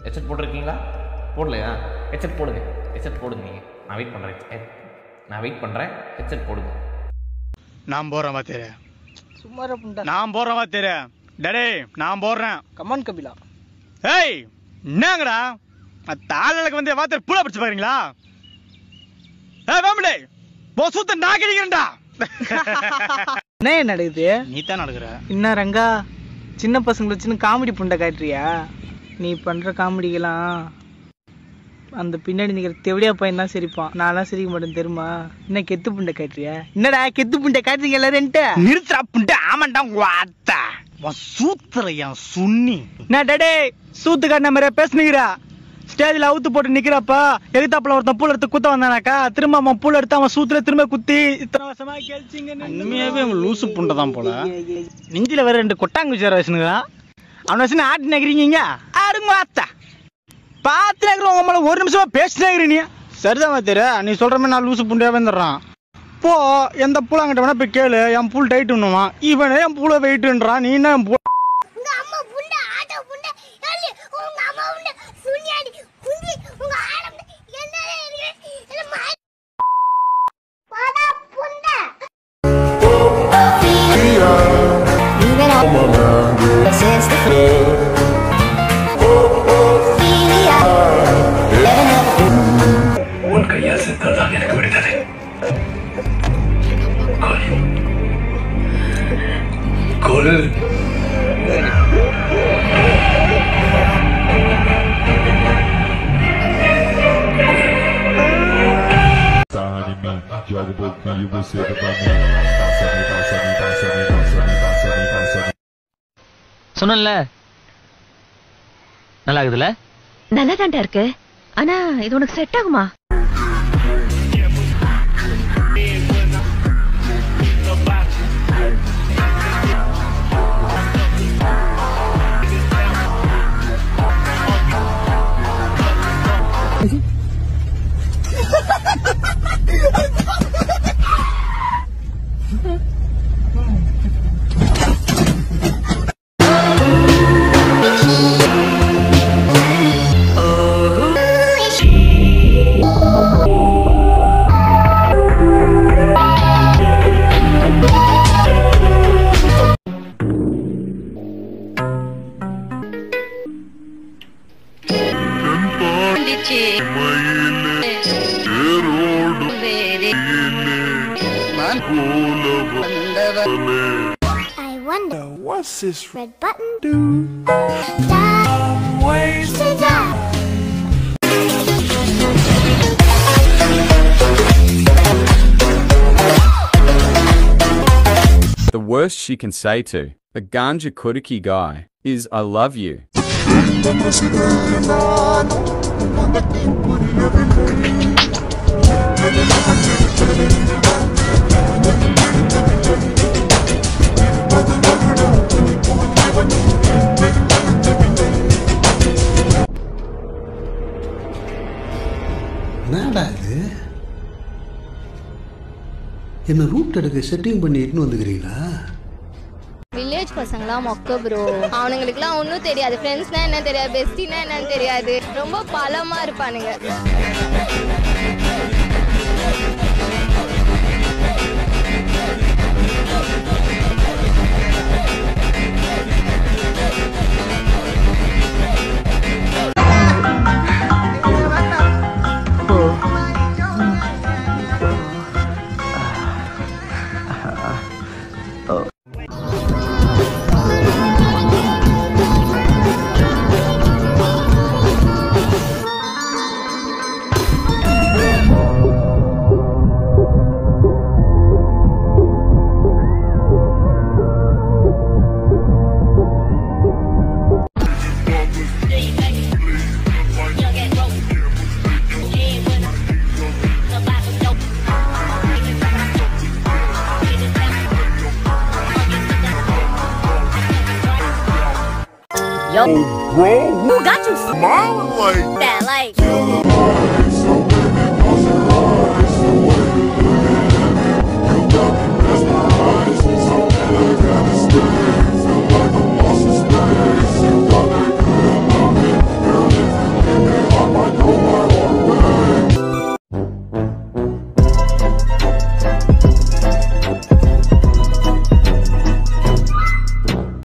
Headset போட்டிருக்கீங்களா? போடலையா? Headset போடுங்க. ஹெட்செட் போடுங்க. நீங்கள் நான் வெயிட் பண்ணுறேன். ஹெட்செட் போடுங்க. நான் போடுறேன் பாத்தேரு. சும்மா புண்டா. நான் போடுறேன் பாத்தேரு. டடே நான் போடுறேன். கமான் கபிலா. ஏய் என்னங்கடா தாளலுக்கு வந்து வாத்தர் பூளை பிடிச்சு பாருங்களா? ஏய் வாமடே போ சுத்த நாக்கிறீங்கடா. என்ன நடக்குது? நீ தான் நடக்குற. என்ன ரங்கா சின்ன பசங்களை வச்சுன்னு காமெடி புண்டை காட்டுறியா? நீ பண்ற காமெடிக்கெல்லாம் அந்த பின்னாடி நிக்கிற தெவடியா பையன் தான் சிரிப்பான். நான்லாம் சிரிக்க மாட்டேன் தெரியுமா? என்ன கெத்து புண்டை காட்டுறியா? என்னடா கெத்து புண்டை காட்டுறீங்க எல்லாரும்? நிறுத்துறா புண்டை. ஆமாண்டா வாத்தா சூத்துறையா சுண்ணி. நான் டடே சூத்து காட்டின மாதிரியா பேசுனீங்களா? ஸ்டேஜில் அவுத்து போட்டு நிக்கிறப்ப எகுத்தாப்புல ஒருத்தன் பூல் எடுத்து குத்த வந்தானாக்கா திரும்ப அவன் பூல் எடுத்து அவன் சூத்துல திரும்ப குத்தி இத்தனை வருஷமா கேள்ச்சிங்க. உண்மையாவே அவன் லூசு புண்டை தான் போல. நெஞ்சில வேற 2 கொட்டாங்க விசார வச்சுனுங்கிறான். அவனை வச்சு ஆட்டி நகரீங்க. ஆடுங்க வாத்தா பார்த்து நகர உங்க மேல 1 நிமிஷமா பேசினாங்க. நீ சரிதான் வாத்தியாரு. நீ சொல்ற மாதிரி நான் லூசு புண்டையா வந்துடுறான். போ எந்த பூலாங்கிட்ட வேணா போய் கேளு. என் பூல் டைட் பண்ணுவான். இவனே என் பூலை வெயிட்டுன்றான். நீ என்ன உன் கையால் செத்தால்தான் எனக்கு விடுதலை. கொல் joga pouquinho e você vai pra mim. சொன்னல நல்லா இருக்குதுல? நல்லா தான்டா இருக்கு. ஆனா இது உனக்கு செட் ஆகுமா? I wonder what's this red button do? Ways to die. The worst she can say to the ganja kudiki guy is I love you. என்னடா இது? என்ன ரூட் எடுக்க செட்டிங் பண்ணி இட்டுன்னு வந்துக்கிறீங்களா? வில்லேஜ் பசங்களாம் மொக்க ப்ரோ. அவனுங்களுக்குலாம் ஒன்றும் தெரியாது. ஃப்ரெண்ட்ஸ்னா என்ன தெரியாது, பெஸ்டினா என்னன்னு தெரியாது. ரொம்ப பலமா இருப்பானுங்க. Yo, bro, who got you smiling like that? Like